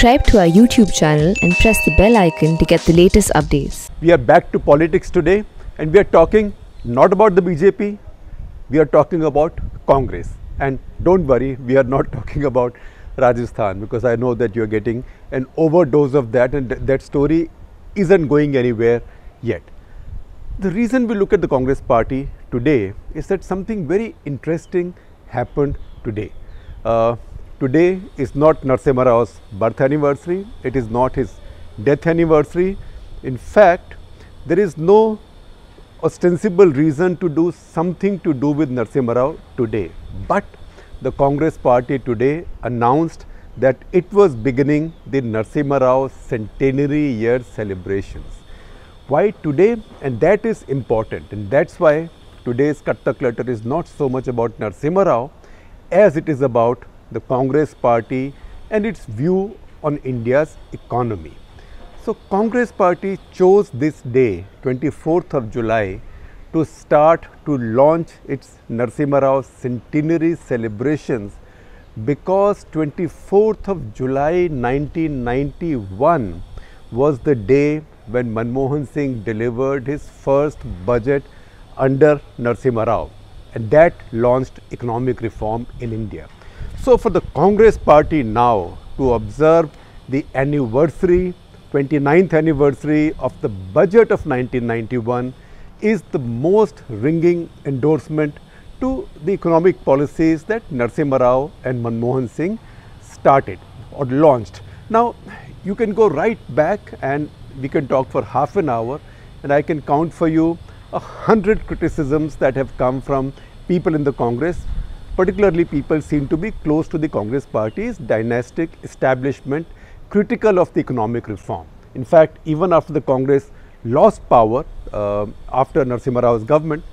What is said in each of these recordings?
Subscribe to our YouTube channel and press the bell icon to get the latest updates. We are back to politics today, and we are talking not about the BJP, we are talking about Congress. And don't worry, we are not talking about Rajasthan, because I know that you are getting an overdose of that, and that story isn't going anywhere yet. The reason we look at the Congress party today is that something very interesting happened today. Today is not Narasimha Rao's birth anniversary, it is not his death anniversary. In fact, there is no ostensible reason to do something to do with Narasimha Rao today. But the Congress party today announced that it was beginning the Narasimha Rao centenary year celebrations. Why today? And that is important, and that's why today's Kathak letter is not so much about Narasimha Rao as it is about the Congress party and its view on India's economy. So Congress party chose this day, 24th of July, to start to launch its Narasimha Rao centenary celebrations, because 24th of July 1991 was the day when Manmohan Singh delivered his first budget under Narasimha Rao, and that launched economic reform in India. So for the Congress party now to observe the anniversary, 29th anniversary of the budget of 1991 is the most ringing endorsement to the economic policies that Narasimha Rao and Manmohan Singh started or launched. Now you can go right back and we can talk for half an hour, and I can count for you 100 criticisms that have come from people in the Congress. Particularly people seem to be close to the Congress party's dynastic establishment, critical of the economic reform. In fact, even after the Congress lost power after Narasimha Rao's government,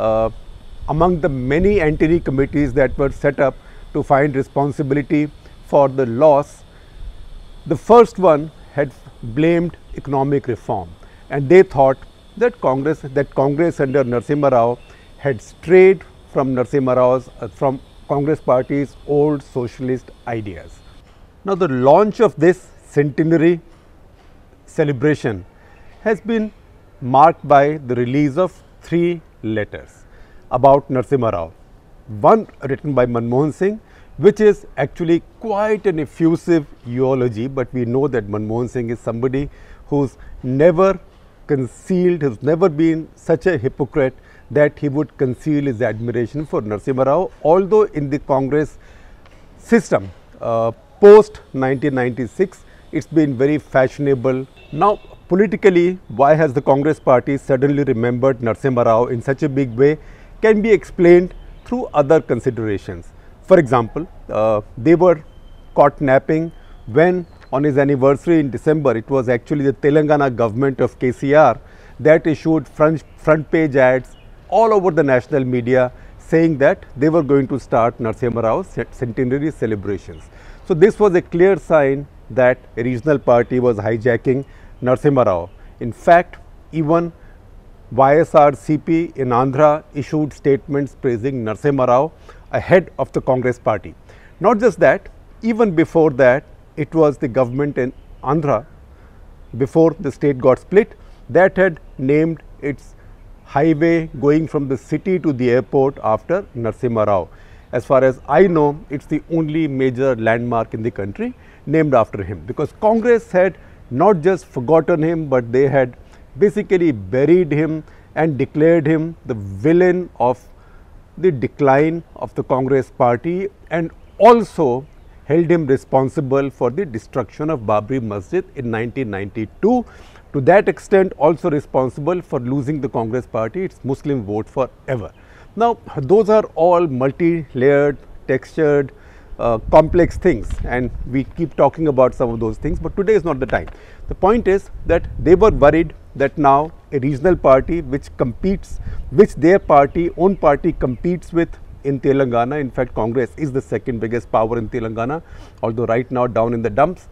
among the many Antony committees that were set up to find responsibility for the loss, the first one had blamed economic reform, and they thought that Congress under Narasimha Rao had strayed from Narasimha Rao's, from Congress party's old socialist ideas. Now the launch of this centenary celebration has been marked by the release of 3 letters about Narasimha Rao. One written by Manmohan Singh, which is actually quite an effusive eulogy, but we know that Manmohan Singh is somebody who's never concealed, has never been such a hypocrite that he would conceal his admiration for Narasimha Rao, although in the Congress system post 1996 it's been very fashionable. Now politically, why has the Congress party suddenly remembered Narasimha Rao in such a big way can be explained through other considerations. For example, they were caught napping when on his anniversary in December, it was actually the Telangana government of KCR that issued front page ads all over the national media saying that they were going to start Narasimha Rao's centenary celebrations. So this was a clear sign that a regional party was hijacking Narasimha Rao. In fact, even YSRCP in Andhra issued statements praising Narasimha Rao ahead of the Congress party. Not just that, even before that, it was the government in Andhra, before the state got split, that had named its highway going from the city to the airport after Narasimha Rao. As far as I know, it's the only major landmark in the country named after him, because Congress had not just forgotten him, but they had basically buried him and declared him the villain of the decline of the Congress party, and also held him responsible for the destruction of Babri Masjid in 1992. To that extent also responsible for losing the Congress party its Muslim vote forever. Now those are all multi-layered, textured, complex things, and we keep talking about some of those things, but today is not the time. The point is that they were worried that now a regional party which competes, which their party, own party competes with in Telangana, in fact Congress is the second biggest power in Telangana, although right now down in the dumps.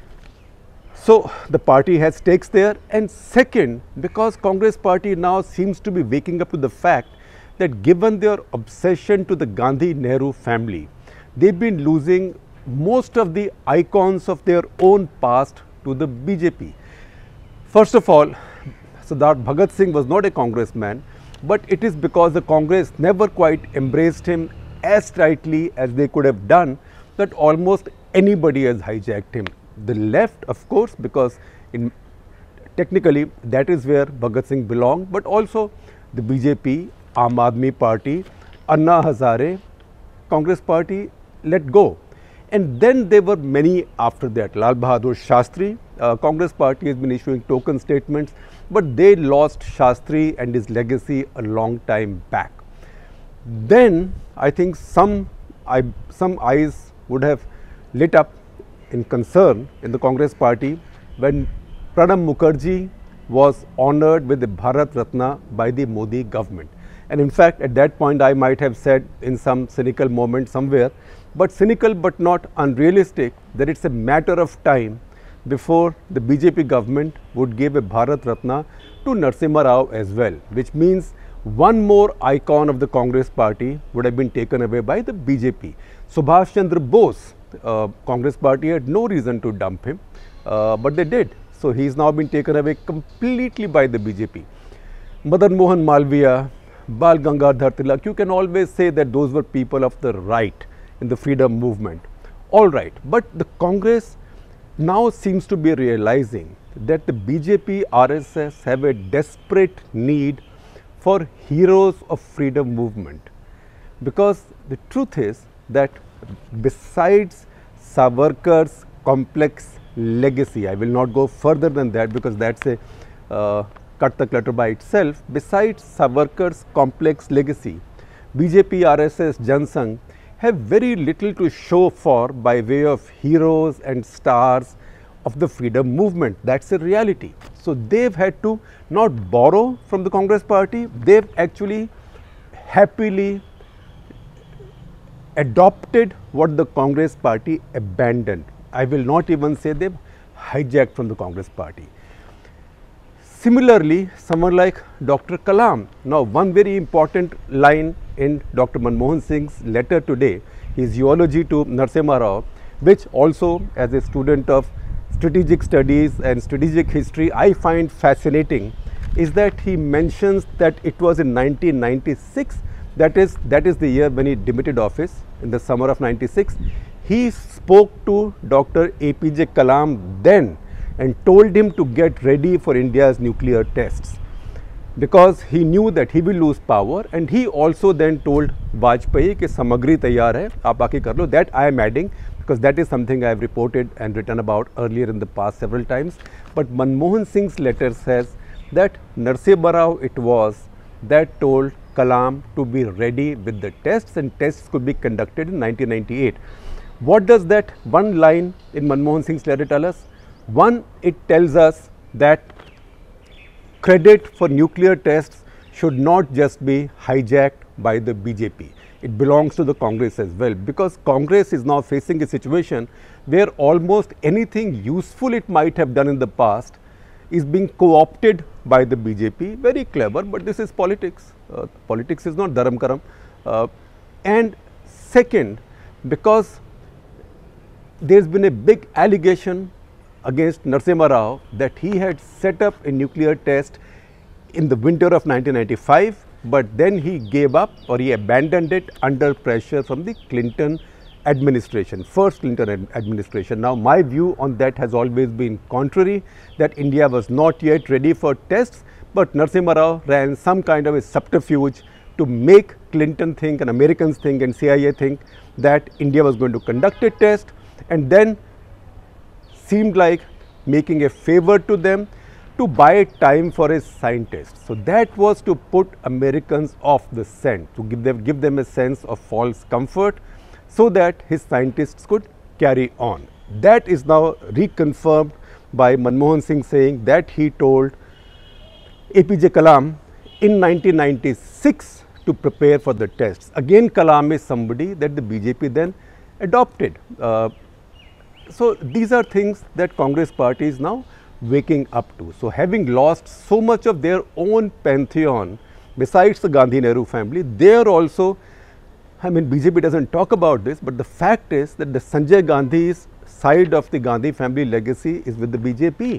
So the party has stakes there, and second, because Congress party now seems to be waking up to the fact that given their obsession to the Gandhi Nehru family, they've been losing most of the icons of their own past to the BJP. First of all, Sardar Bhagat Singh was not a congressman, but it is because the Congress never quite embraced him as tightly as they could have done that almost anybody has hijacked him. The left, of course, because technically that is where Bhagat Singh belonged, but also the BJP, Aam Aadmi Party, Anna Hazare, Congress Party let go. And then there were many after that. Lal Bahadur Shastri, Congress Party has been issuing token statements, but they lost Shastri and his legacy a long time back. Then I think some eyes would have lit up in concern in the Congress Party when Pranab Mukherjee was honored with the Bharat Ratna by the Modi government. And in fact, at that point I might have said in some cynical moment somewhere, but cynical but not unrealistic, that it's a matter of time before the BJP government would give a Bharat Ratna to Narasimha Rao as well, which means one more icon of the Congress Party would have been taken away by the BJP. Subhash Chandra Bose, Congress Party had no reason to dump him, but they did. So he's now been taken away completely by the BJP. Madan Mohan Malviya, Bal Gangadhar Tilak, you can always say that those were people of the right in the freedom movement. All right, but the Congress now seems to be realizing that the BJP, RSS have a desperate need for heroes of freedom movement, because the truth is that besides Savarkar's complex legacy, I will not go further than that because that's a cut the clutter by itself. Besides Savarkar's complex legacy, BJP, RSS, Jan Sangh have very little to show for by way of heroes and stars of the freedom movement. That's a reality. So they've had to not borrow from the Congress Party, they've actually happily adopted what the Congress Party abandoned. I will not even say they've hijacked from the Congress Party. Similarly, someone like Dr. Kalam. Now, one very important line in Dr. Manmohan Singh's letter today, his eulogy to Narasimha Rao, which also as a student of strategic studies and strategic history I find fascinating, is that he mentions that it was in 1996, that is the year when he demitted office in the summer of 96. He spoke to Dr. APJ Kalam then and told him to get ready for India's nuclear tests, because he knew that he will lose power, and he also then told Vajpayee कि सामग्री तैयार है, आप आके कर लो. That I am adding because that is something I have reported and written about earlier in the past several times. But Manmohan Singh's letter says that Narasimha Rao it was that told Kalam to be ready with the tests, and tests could be conducted in 1998. What does that one line in Manmohan Singh's letter tell us? One, it tells us that credit for nuclear tests should not just be hijacked by the BJP. It belongs to the Congress as well, because Congress is now facing a situation where almost anything useful it might have done in the past is being co-opted by the BJP. Very clever, but this is politics. Politics is not dharam karam. And second, because there's been a big allegation against Narasimha Rao that he had set up a nuclear test in the winter of 1995, but then he gave up or he abandoned it under pressure from the Clinton administration, first Clinton administration. Now, my view on that has always been contrary, that India was not yet ready for tests, but Narasimha Rao ran some kind of a subterfuge to make Clinton think and Americans think and CIA think that India was going to conduct a test, and then seemed like making a favor to them to buy time for his scientists. So that was to put Americans off the scent, to give them a sense of false comfort so that his scientists could carry on. That is now reconfirmed by Manmohan Singh saying that he told APJ Kalam in 1996 to prepare for the tests. Again, Kalam is somebody that the BJP then adopted. So these are things that Congress Party is now waking up to. So having lost so much of their own pantheon, besides the Gandhi Nehru family, they are also I mean, BJP doesn't talk about this, but the fact is that the Sanjay Gandhi's side of the Gandhi family legacy is with the BJP.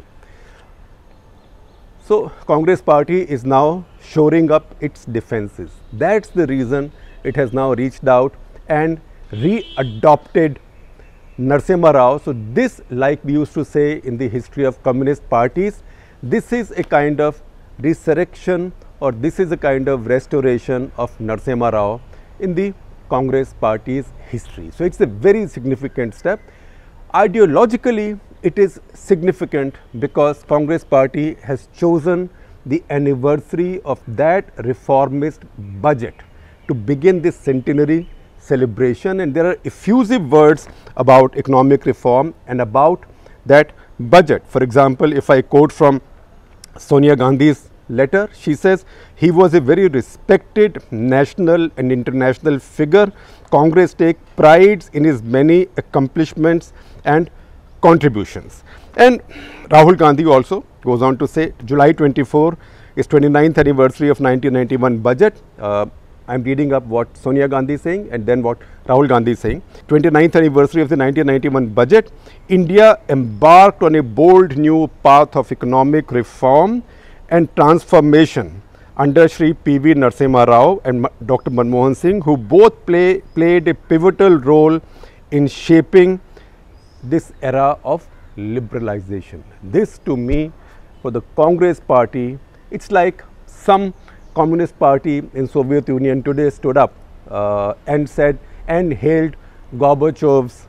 So, Congress party is now shoring up its defenses. That's the reason it has now reached out and re-adopted Narasimha Rao. So, this, like we used to say in the history of communist parties, this is a kind of resurrection, or this is a kind of restoration of Narasimha Rao in the Congress party's history. So, it's a very significant step. Ideologically, it is significant because Congress party has chosen the anniversary of that reformist budget to begin this centenary celebration, and there are effusive words about economic reform and about that budget. For example, if I quote from Sonia Gandhi's letter, she says, he was a very respected national and international figure. Congress take pride in his many accomplishments and contributions. And Rahul Gandhi also goes on to say, July 24 is 29th anniversary of 1991 budget. I am reading up what Sonia Gandhi is saying and then what Rahul Gandhi is saying. 29th anniversary of the 1991 budget, India embarked on a bold new path of economic reform and transformation under Shri P.V. Narasimha Rao and Dr. Manmohan Singh, who both played a pivotal role in shaping this era of liberalization. This, to me, for the Congress party, it's like some communist party in Soviet Union today stood up and said and hailed Gorbachev's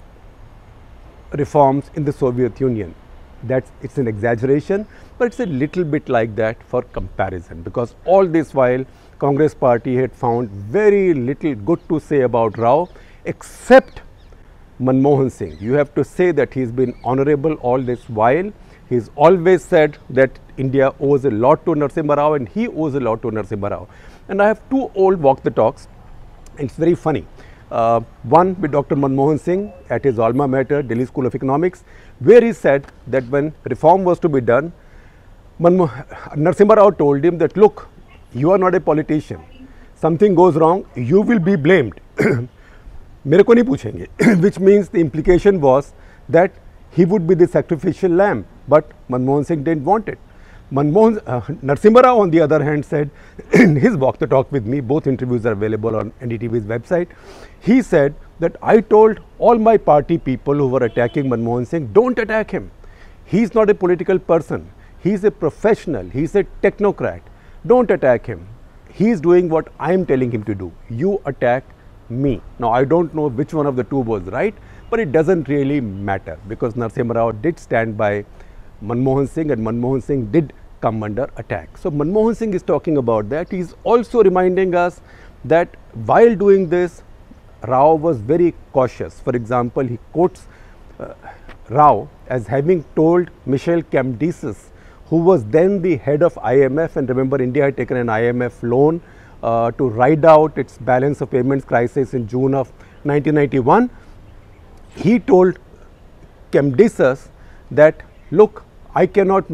reforms in the Soviet Union. It's an exaggeration, but it's a little bit like that for comparison, because all this while Congress party had found very little good to say about Rao except Manmohan Singh. You have to say that he's been honorable all this while. He's always said that India owes a lot to Narasimha Rao and he owes a lot to Narasimha Rao. And I have two old walk the talks, and it's very funny. One with Dr. Manmohan Singh at his alma mater, Delhi School of Economics, where he said that when reform was to be done, Narasimha Rao told him that, look, you are not a politician. Something goes wrong, you will be blamed. मेरे को नहीं पूछेंगे, which means the implication was that he would be the sacrificial lamb, but Manmohan Singh didn't want it. Narasimha Rao, on the other hand, said in his walk the talk with me, both interviews are available on NDTV's website, he said that I told all my party people who were attacking Manmohan Singh, don't attack him. He's not a political person. He's a professional. He's a technocrat. Don't attack him. He's doing what I'm telling him to do. You attack me. Now, I don't know which one of the two was right, but it doesn't really matter, because Narasimha Rao did stand by Manmohan Singh and Manmohan Singh did come under attack. So, Manmohan Singh is talking about that. He is also reminding us that while doing this, Rao was very cautious. For example, he quotes Rao as having told Michel Camdesis, who was then the head of IMF, and remember, India had taken an IMF loan to ride out its balance of payments crisis in June of 1991. He told Camdesis that, look, I cannot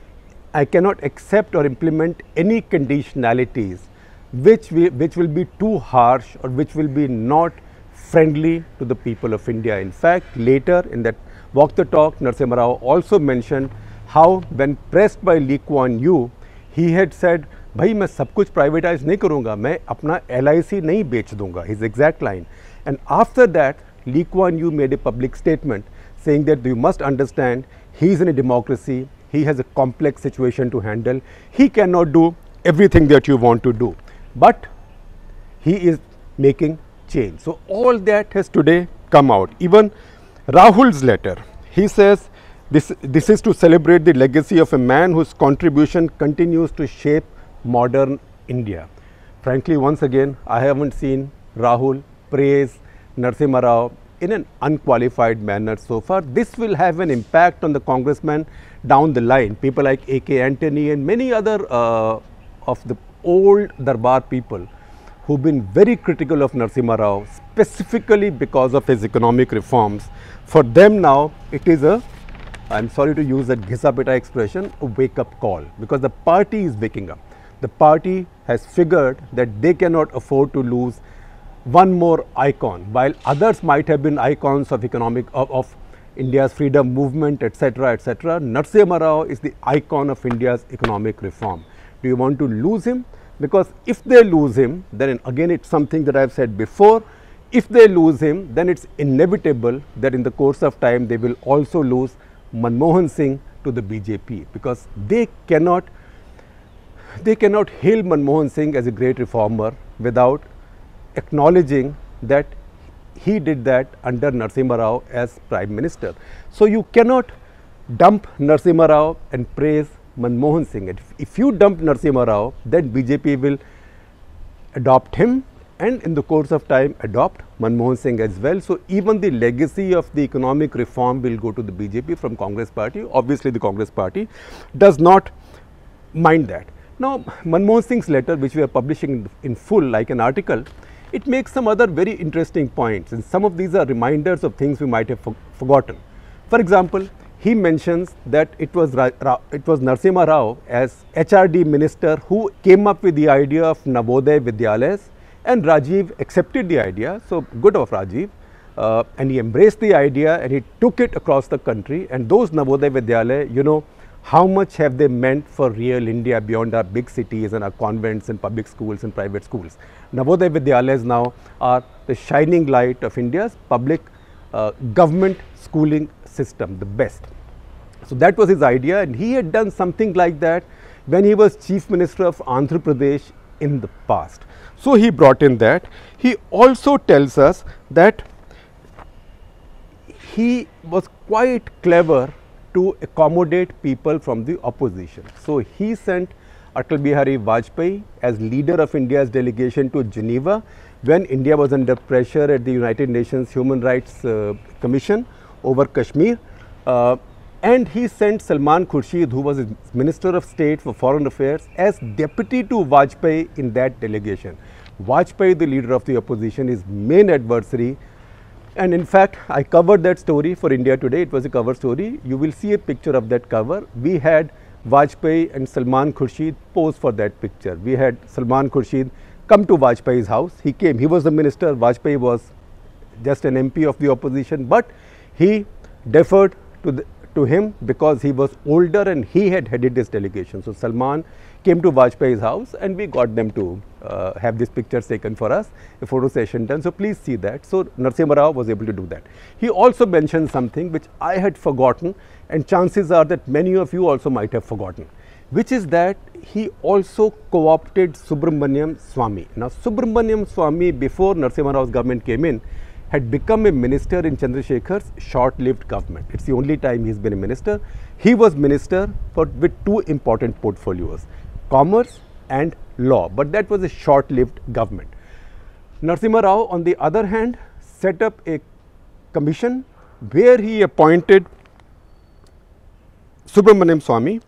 accept or implement any conditionalities which will be too harsh or which will be not friendly to the people of India. In fact, later in that walk the talk, Narasimha Rao also mentioned how when pressed by Lee Kuan Yew, he had said, भाई मैं सब कुछ privatise नहीं करूँगा, मैं अपना LIC नहीं बेच दूँगा, his exact line. And after that, Lee Kuan Yew made a public statement saying that you must understand, he is in a democracy, he has a complex situation to handle, he cannot do everything that you want to do, but he is making change. So, all that has today come out. Even Rahul's letter, he says this is to celebrate the legacy of a man whose contribution continues to shape modern India. Frankly, once again, I haven't seen Rahul praise Narasimha Rao in an unqualified manner so far. This will have an impact on the congressman down the line. People like A.K. Antony and many other of the old Darbar people who've been very critical of Narasimha Rao, specifically because of his economic reforms. For them now, it is a, I'm sorry to use that Ghisapeta expression, a wake-up call, because the party is waking up. The party has figured that they cannot afford to lose one more icon. While others might have been icons of of India's freedom movement, etc., etc., Narasimha Rao is the icon of India's economic reform. Do you want to lose him? Because if they lose him, then again it's something that I have said before, if they lose him, then it's inevitable that in the course of time they will also lose Manmohan Singh to the BJP, because they cannot hail Manmohan Singh as a great reformer without acknowledging that he did that under Narasimha Rao as Prime Minister. So you cannot dump Narasimha Rao and praise Manmohan Singh. If you dump Narasimha Rao, then BJP will adopt him and in the course of time adopt Manmohan Singh as well. So even the legacy of the economic reform will go to the BJP from Congress party. Obviously the Congress party does not mind that. Now Manmohan Singh's letter, which we are publishing in full like an article, it makes some other very interesting points, and some of these are reminders of things we might have forgotten. For example, he mentions that it was Narasimha Rao as HRD minister who came up with the idea of Navodaya Vidyalayas, and Rajiv accepted the idea. So good of Rajiv, and he embraced the idea and he took it across the country. And those Navodaya Vidyalaya, you know, how much have they meant for real India beyond our big cities and our convents and public schools and private schools. Navodaya Vidyalayas now are the shining light of India's public government schooling system, the best. So that was his idea, and he had done something like that when he was Chief Minister of Andhra Pradesh in the past. So he brought in that. He also tells us that he was quite clever to accommodate people from the opposition. So he sent Atal Bihari Vajpayee as leader of India's delegation to Geneva when India was under pressure at the United Nations Human Rights Commission over Kashmir. And he sent Salman Khurshid, who was his Minister of State for Foreign Affairs, as deputy to Vajpayee in that delegation. Vajpayee, the leader of the opposition, his main adversary. And in fact, I covered that story for India Today. It was a cover story. You will see a picture of that cover. We had Vajpayee and Salman Khurshid pose for that picture. We had Salman Khurshid come to Vajpayee's house. He came. He was the minister. Vajpayee was just an MP of the opposition, but he deferred to him because he was older and he had headed this delegation. So Salman came to Vajpayee's house and we got them to have these pictures taken for us, a photo session done. So please see that. So Narasimha Rao was able to do that. He also mentioned something which I had forgotten, and chances are that many of you also might have forgotten, which is that he also co-opted Subramaniam Swamy. Now Subramaniam Swamy, before Narasimha Rao's government came in, had become a minister in Chandrasekhar's short-lived government. It's the only time he's been a minister. He was minister with two important portfolios, commerce and law, but that was a short-lived government. Narasimha Rao, on the other hand, set up a commission where he appointed Subramaniam Swamy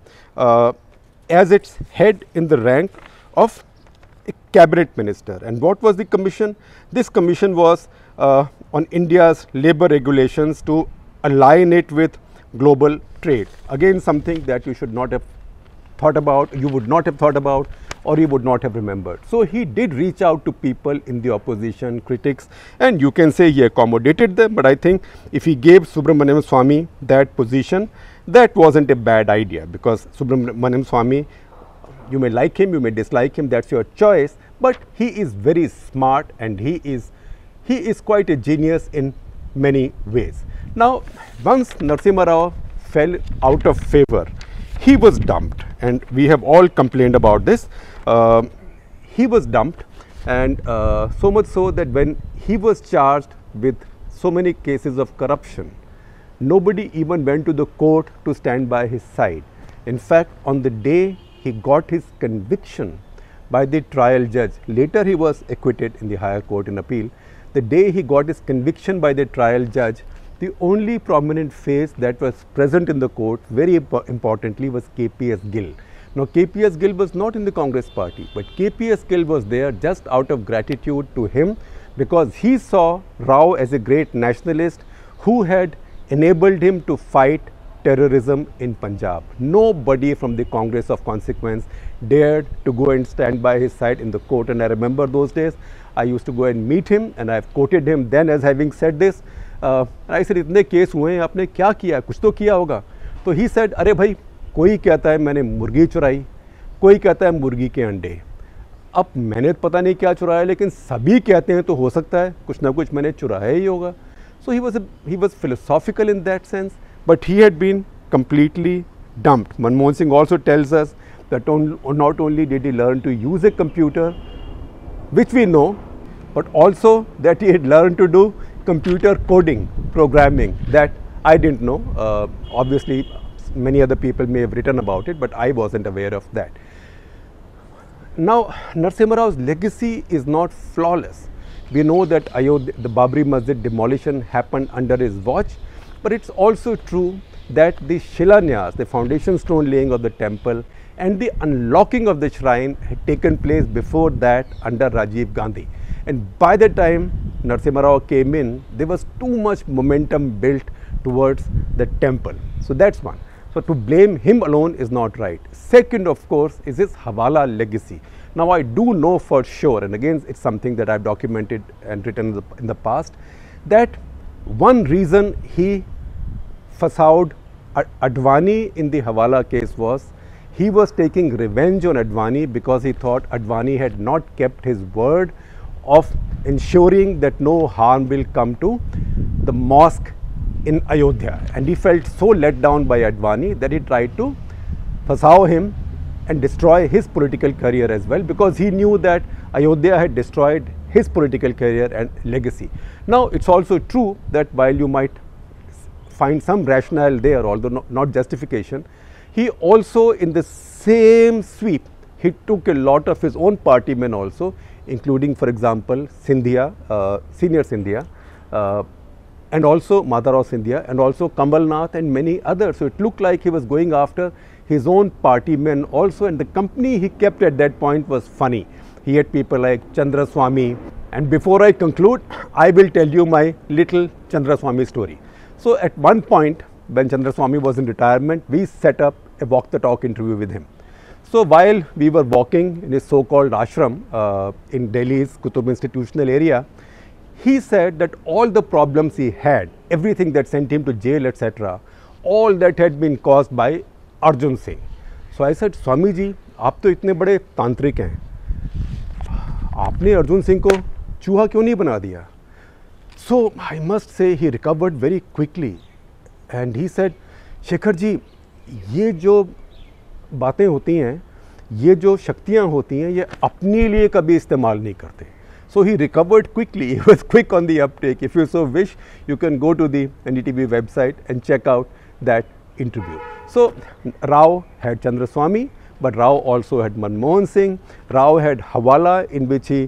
as its head in the rank of a cabinet minister. And what was the commission? This commission was on India's labour regulations to align it with global trade. Again, something that you should not have thought about, you would not have thought about, or you would not have remembered. So he did reach out to people in the opposition, critics, and you can say he accommodated them, but I think if he gave Subramaniam Swamy that position, that wasn't a bad idea, because Subramaniam Swamy, you may like him, you may dislike him, that's your choice, but he is very smart and he is quite a genius in many ways. Now, once Narasimha Rao fell out of favor, he was dumped, and we have all complained about this. He was dumped, and so much so that when he was charged with so many cases of corruption, nobody even went to the court to stand by his side. In fact, on the day he got his conviction by the trial judge, later he was acquitted in the higher court in appeal. The day he got his conviction by the trial judge, the only prominent face that was present in the court, very importantly, was KPS Gill. Now, KPS Gill was not in the Congress party, but KPS Gill was there just out of gratitude to him, because he saw Rao as a great nationalist who had enabled him to fight terrorism in Punjab. Nobody from the Congress of consequence dared to go and stand by his side in the court. And I remember those days, I used to go and meet him, and I've quoted him then as having said this. I said, इतने case हुए हैं, आपने क्या किया, कुछ तो किया होगा. तो he said, अरे भाई, कोई कहता है मैंने मुर्गी चुराई, कोई कहता है मुर्गी के अंडे. अब मैंने पता नहीं क्या चुराया, लेकिन सभी कहते हैं तो हो सकता है कुछ ना कुछ मैंने चुराया ही होगा. So he was philosophical in that sense, but he had been completely dumped. Manmohan Singh also tells us that not only did he learn to use a computer, which we know, but also that he had learned to do computer coding, programming, that I didn't know. Obviously, many other people may have written about it, but I wasn't aware of that. Now, Narasimha Rao's legacy is not flawless. We know that the Babri Masjid demolition happened under his watch, but it's also true that the Shilanyas, the foundation stone laying of the temple, and the unlocking of the shrine had taken place before that under Rajiv Gandhi. And by the time Narasimha Rao came in, there was too much momentum built towards the temple. So that's one. So to blame him alone is not right. Second, of course, is his Hawala legacy. Now I do know for sure, and again it's something that I've documented and written in the past, that one reason he fasawed Advani in the Hawala case was he was taking revenge on Advani because he thought Advani had not kept his word of ensuring that no harm will come to the mosque in Ayodhya, and he felt so let down by Advani that he tried to fasaw him and destroy his political career as well, because he knew that Ayodhya had destroyed his political career and legacy. Now it's also true that while you might find some rationale there, although not justification, he also in the same sweep, he took a lot of his own party men also, including for example Scindia, senior Scindia, and also Madhavrao Scindia, and also Kamal Nath and many others. So it looked like he was going after his own party men also, and the company he kept at that point was funny. He had people like Chandra Swami, and before I conclude, I will tell you my little Chandra Swami story. So at one point, when Chandra Swami was in retirement, we set up a walk the talk interview with him. So while we were walking in his so-called ashram in Delhi's Qutub institutional area, he said that all the problems he had, everything that sent him to jail, etc., all that had been caused by Arjun Singh. So I said, Swami ji, आप तो इतने बड़े तांत्रिक हैं, आपने अर्जुन सिंह को चूहा क्यों नहीं बना दिया? So I must say he recovered very quickly, and he said, Shekhar ji, ये जो बातें होती हैं, ये जो शक्तियाँ होती हैं, ये अपने लिए कभी इस्तेमाल नहीं करते. So he recovered quickly. He was quick on the uptake. If you so wish, you can go to the NDTV website and check out that interview. So Rao had Chandra Swami, but Rao also had Manmohan Singh. Rao had Hawala, in which he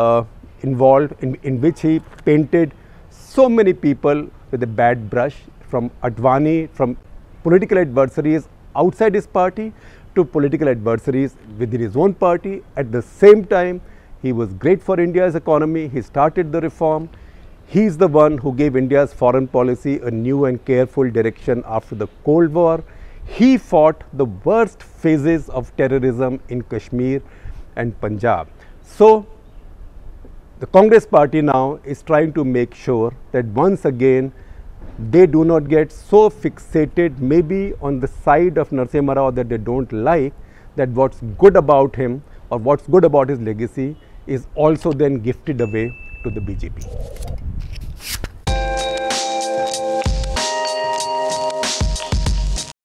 in which he painted so many people with a bad brush, from Advani, from political adversaries outside his party to political adversaries within his own party. At the same time, he was great for India's economy. He started the reform. He is the one who gave India's foreign policy a new and careful direction after the Cold War. He fought the worst phases of terrorism in Kashmir and Punjab. So the Congress party now is trying to make sure that once again they do not get so fixated maybe on the side of Narasimha Rao that they don't like, that what's good about him or what's good about his legacy is also then gifted away to the BJP.